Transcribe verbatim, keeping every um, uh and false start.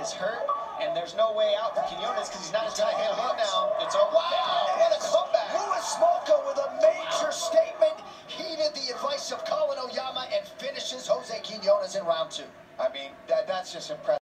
is hurt, and there's no way out for Quinonez because he's not as going to hit him up now. It's over. Wow, what a comeback. Smolka with a major statement, heeded the advice of Colin Oyama and finishes Jose Quinonez in round two. I mean, that, that's just impressive.